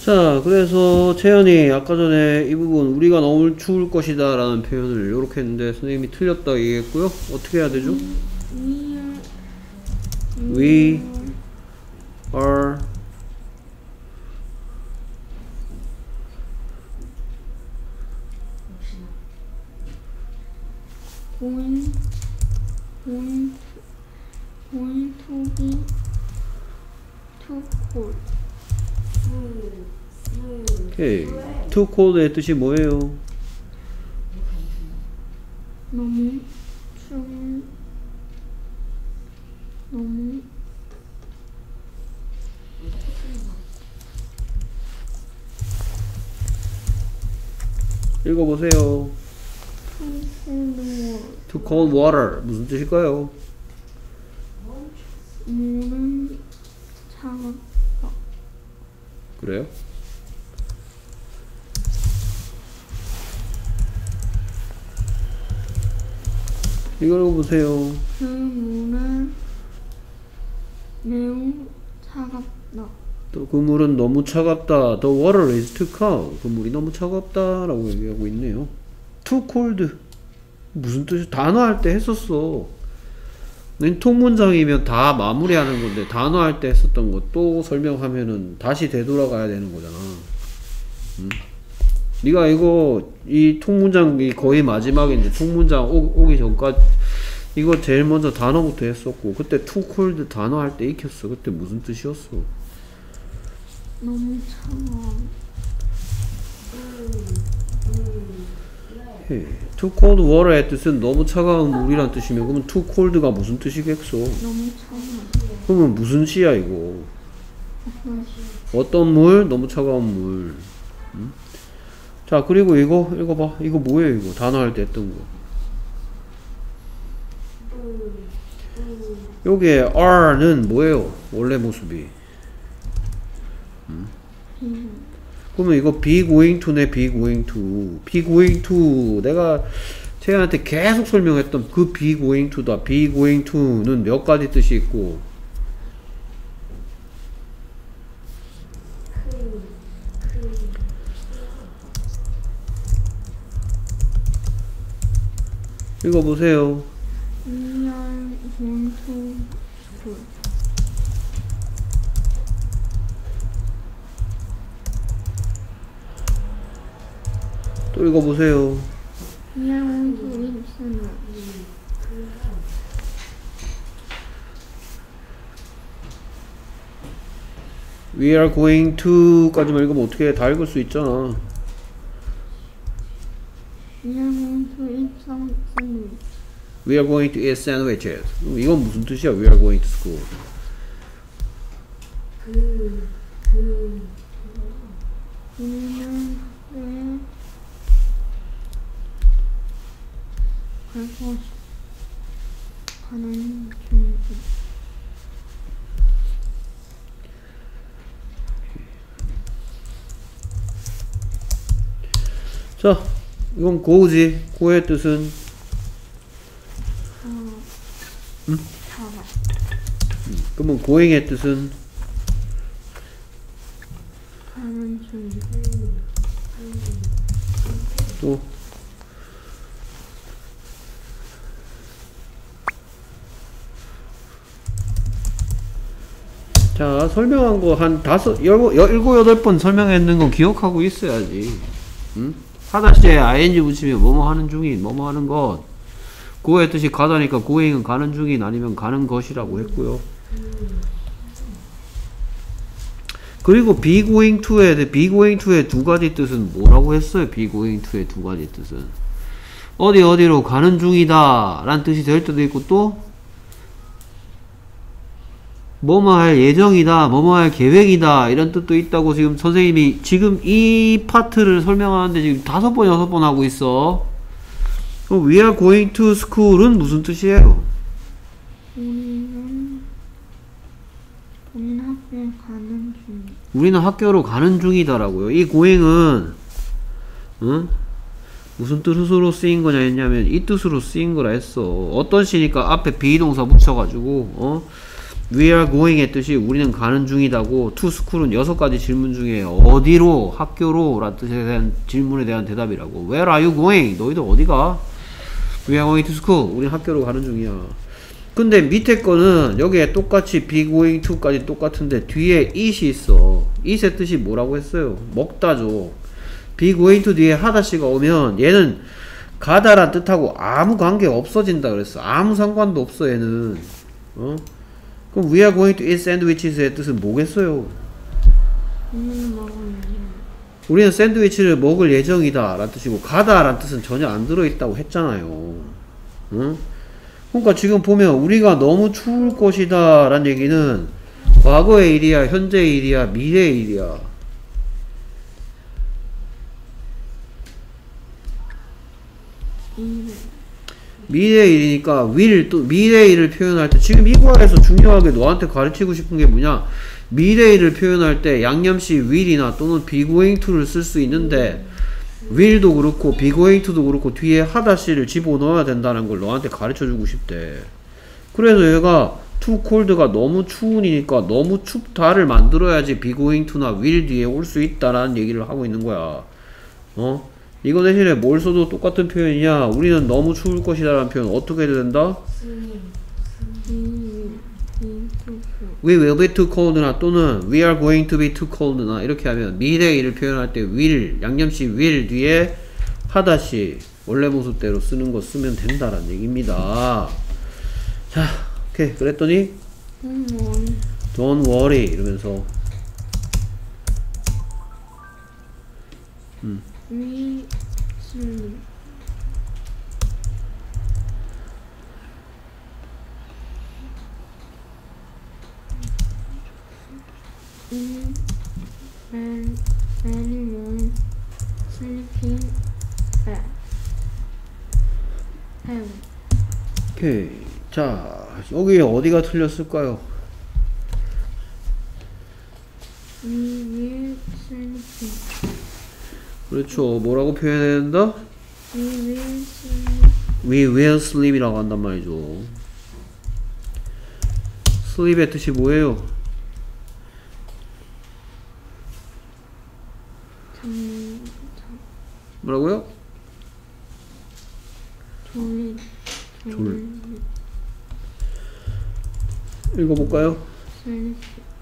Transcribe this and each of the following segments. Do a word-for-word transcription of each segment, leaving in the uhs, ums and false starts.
자, 그래서 채연이 아까 전에 이 부분 우리가 너무 추울 것이다 라는 표현을 이렇게 했는데 선생님이 틀렸다 얘기했고요. 어떻게 해야 되죠? We are going going going to be too cold. 오케이. too cold의 뜻이 뭐예요? 너무 추운 너무 읽어보세요. 추운 too cold water 무슨 뜻일까요? 물은 차갑다. 그래요? 이걸 보세요. 그 물은 매우 차갑다. 또 그 물은 너무 차갑다. The water is too cold. 그 물이 너무 차갑다 라고 얘기하고 있네요. too cold 무슨 뜻이 단어할 때 했었어. 통문장이면 다 마무리하는 건데 단어할 때 했었던 거 또 설명하면은 다시 되돌아가야 되는 거잖아. 응? 네가 이거 이 통문장이 거의 마지막인데 통문장 오, 오기 전까지 이거 제일 먼저 단어부터 했었고 그때 too cold 단어 할 때 익혔어. 그때 무슨 뜻이었어? 너무 차가워. Hey, too cold water의 뜻은 너무 차가운 물이란 뜻이면 그러면 too cold가 무슨 뜻이겠어? 너무 차가워. 그러면 무슨 시야 이거? 어떤 물? 너무 차가운 물. 응? 자 그리고 이거 읽어봐. 이거 뭐예요 이거? 단어 할 때 했던 거. 요게 are는 뭐예요? 원래 모습이. 응? 그러면 이거 be going to네. be going to. be going to 내가 쟤한테 계속 설명했던 그 be going to다. be going to는 몇 가지 뜻이 있고 읽어보세요. We are going to school. 또 읽어보세요. We are going to eat dinner. We are going to 까지만 읽으면 어떻게 해? 다 읽을 수 있잖아. We are going to eat some sandwich. We are going to eat sandwiches. 이건 무슨 뜻이야? We are going to school. 그, 그, 우리는 학교에 가고 가는 중이다. 자, 이건 go지. go의 뜻은 어, 응? 가봐. 음, 그러면 going의 뜻은 가는 중. 또 자, 설명한 거 한 다섯, 열, 일곱, 여덟 번 설명했는 거 기억하고 있어야지. 응? 하다 시제에 아이엔지 붙이면 뭐뭐 하는 중인, 뭐뭐 하는 것. go의 뜻이 가다니까 going은 가는 중인 아니면 가는 것이라고 했고요. 그리고 be going to의, be going to의 두 가지 뜻은 뭐라고 했어요? be going to의 두 가지 뜻은. 어디 어디로 가는 중이다 라는 뜻이 될 때도 있고 또 뭐뭐 할 예정이다, 뭐뭐 할 계획이다 이런 뜻도 있다고 지금 선생님이 지금 이 파트를 설명하는데 지금 다섯 번, 여섯 번 하고 있어. 그럼 we are going to school은 무슨 뜻이에요? 우리는 우리는 학교에 가는 중. 우리는 학교로 가는 중이다라고요. 이 going은 응? 무슨 뜻으로 쓰인 거냐 했냐면 이 뜻으로 쓰인 거라 했어. 어떤 시니까 앞에 비동사 붙여가지고 어? We are going의 뜻이 우리는 가는 중이다고 to school은 여섯 가지 질문 중에 어디로 학교로 라는 뜻에 대한 질문에 대한 대답이라고. Where are you going? 너희들 어디가? We are going to school. 우리는 학교로 가는 중이야. 근데 밑에 거는 여기에 똑같이 be going to까지 똑같은데 뒤에 it이 있어. it의 뜻이 뭐라고 했어요? 먹다죠. be going to 뒤에 하다시가 오면 얘는 가다란 뜻하고 아무 관계 없어진다 그랬어. 아무 상관도 없어 얘는. 어? 그럼 we are going to eat sandwiches의 뜻은 뭐겠어요? 오늘 먹으면 우리는 샌드위치를 먹을 예정이다 라는 뜻이고 가다 라는 뜻은 전혀 안 들어있다고 했잖아요. 응? 그러니까 지금 보면 우리가 너무 추울 것이다 라는 얘기는 과거의 일이야, 현재의 일이야, 미래의 일이야. 이래. 미래의 일이니까 will 또 미래의 일을 표현할 때 지금 이과에서 중요하게 너한테 가르치고 싶은 게 뭐냐, 미래의 일을 표현할 때 양념시 will이나 또는 be going to를 쓸 수 있는데 will도 그렇고 be going to도 그렇고 뒤에 하다시를 집어넣어야 된다는 걸 너한테 가르쳐주고 싶대. 그래서 얘가 too cold가 너무 추우니까 너무 춥다를 만들어야지 be going to나 will 뒤에 올 수 있다라는 얘기를 하고 있는 거야. 어? 이거 대신에 뭘 써도 똑같은 표현이냐, 우리는 너무 추울 것이다 라는 표현 어떻게 해야 된다? We will be too cold나 또는 we are going to be too cold나 이렇게 하면 미래의 일을 표현할 때 will, 양념시 will 뒤에 하다시 원래 모습대로 쓰는 거 쓰면 된다라는 얘기입니다. 자, 오케이. 그랬더니 don't worry 이러면서 음. We sleep. In when anyone sleeping bag. Have. 오케이. 자, 여기 어디가 틀렸을까요? We will sleep. 그렇죠. 뭐라고 표현해야 된다? We will sleep. We will sleep 이라고 한단 말이죠. sleep의 뜻이 뭐예요? 잠, 뭐라고요? 졸, 졸. 읽어볼까요? sleep.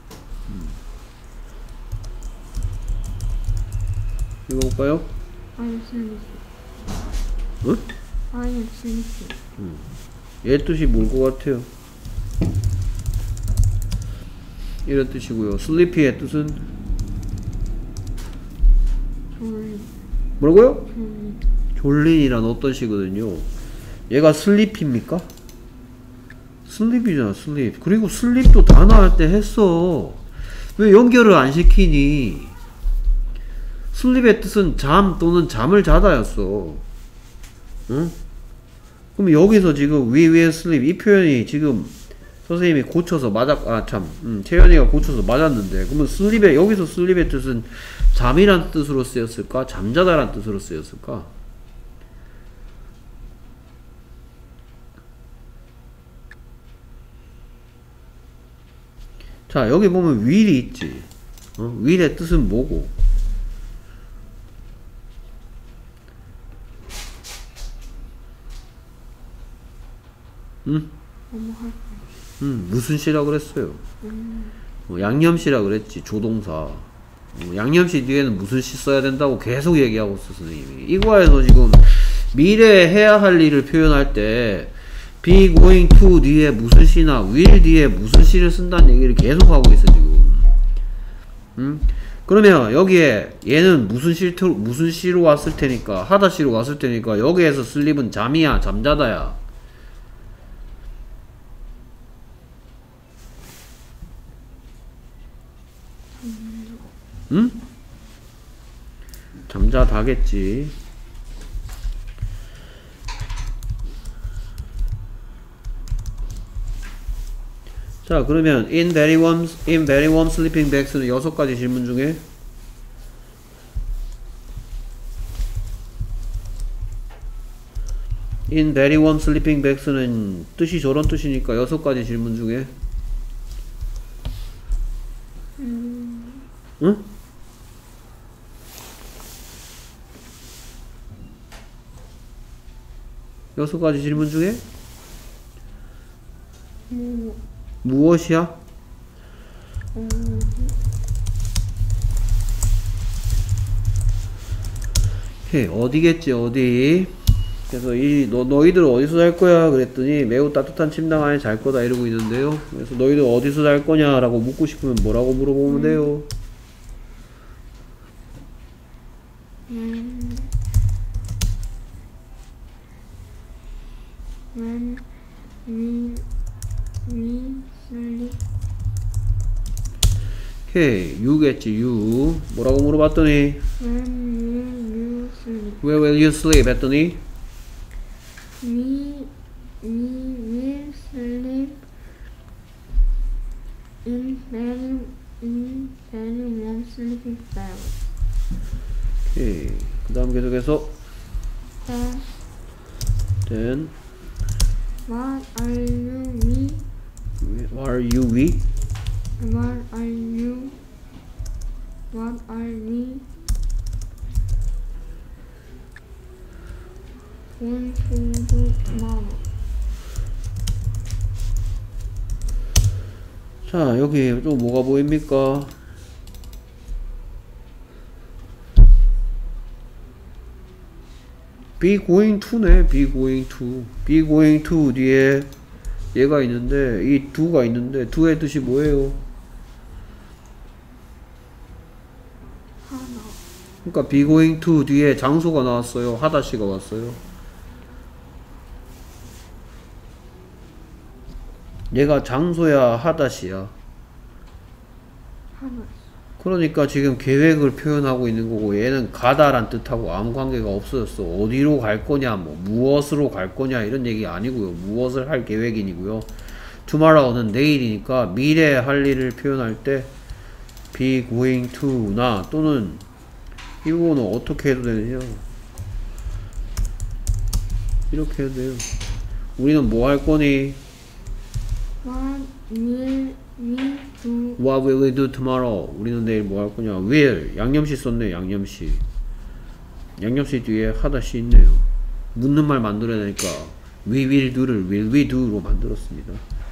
읽어볼까요? I am sleeping. 응? I am sleeping. 얘 뜻이 뭘 것 같아요? 이런 뜻이고요. sleepy의 뜻은 졸, 뭐라고요? 졸. 졸린이란 어떤 시거든요. 얘가 슬립입니까? 슬립이잖아, 슬립. 그리고 슬립도 단어 할 때 했어. 왜 연결을 안 시키니? 슬립의 뜻은 잠 또는 잠을 자다였어. 응? 그럼 여기서 지금 we will sleep 이 표현이 지금 선생님이 고쳐서 맞았, 아 참, 음, 채연이가 고쳐서 맞았는데, 그러면 슬립의, 여기서 슬립의 뜻은 잠이란 뜻으로 쓰였을까? 잠자다란 뜻으로 쓰였을까? 자, 여기 보면 will이 있지. 어? will의 뜻은 뭐고? 응? 응, 무슨 시라 그랬어요? 음. 어, 양념시라 그랬지, 조동사. 어, 양념시 뒤에는 무슨 시 써야 된다고 계속 얘기하고 있어, 선생님이. 이거에서 지금 미래에 해야 할 일을 표현할 때 be going to 뒤에 무슨 시나 will 뒤에 무슨 시를 쓴다는 얘기를 계속 하고 있어, 지금. 응? 그러면 여기에 얘는 무슨 시, 무슨 시로 왔을 테니까, 하다 시로 왔을 테니까 여기에서 슬립은 잠이야, 잠자다야. 응? 잠자다겠지. 자, 그러면 in very warm, in very warm sleeping bags는 여섯 가지 질문 중에 in very warm sleeping bags는 뜻이 저런 뜻이니까 여섯 가지 질문 중에 응? 여섯 가지 질문 중에 무, 무엇이야? 어, 해 어디겠지 어디. 그래서 이 너, 너희들 어디서 잘 거야 그랬더니 매우 따뜻한 침낭 안에 잘 거다 이러고 있는데요. 그래서 너희들 어디서 잘 거냐 라고 묻고 싶으면 뭐라고 물어보면 돼요? when, when we, we sleep, 오케이 유겠지 유. 뭐라고 물어봤더니 when will you sleep? Where will you sleep 했더니 We, we will sleep in very, in very warm sleeping bags. 오케이 그 다음 계속해서 Then, then what are you, we? are you we? What are you? What are we? Going to do tomorrow. 자 여기 또 뭐가 보입니까? be going to네. be going to. be going to 뒤에 얘가 있는데 이 do가 있는데 do의 뜻이 뭐예요? 하나. 그러니까 be going to 뒤에 장소가 나왔어요. 하다시가 왔어요. 얘가 장소야 하다시야. 하나. 그러니까 지금 계획을 표현하고 있는 거고 얘는 가다란 뜻하고 아무 관계가 없어졌어. 어디로 갈 거냐 뭐 무엇으로 갈 거냐 이런 얘기 아니고요. 무엇을 할 계획이니고요. tomorrow는 내일이니까 미래에 할 일을 표현할 때 be going to 나 또는 이거는 어떻게 해도 되느냐 이렇게 해도 돼요. 우리는 뭐 할 거니? What will we do? What will we do tomorrow? 우리는 내일 뭐 할 거냐? will 양념시 썼네. 양념시 양념시 뒤에 하다시 있네요. 묻는 말 만들어내니까 we will do를 will we do로 만들었습니다.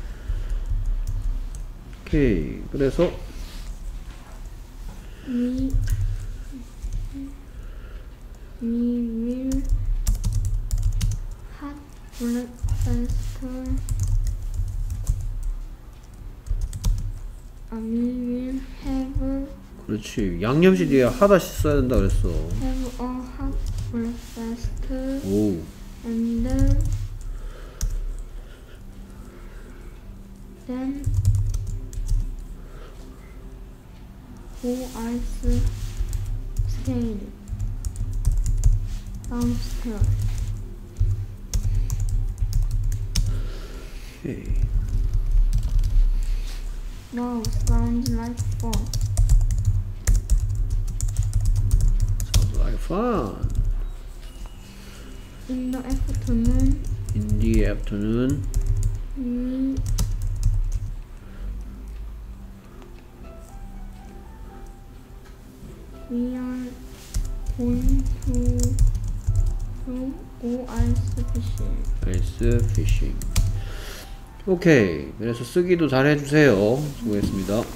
오케이 그래서 We, we will have breakfast. Uh, we will have 그렇지 양념시 뒤에 하다시 써야 된다 그랬어. have a hot breakfast 오 and then then go ice skate downstairs. 오케이 Wow, sounds like fun. sounds like fun. In the afternoon, In the afternoon we we are going to to go ice fishing. ice fishing. 오케이 그래서 쓰기도 잘 해주세요. 수고했습니다.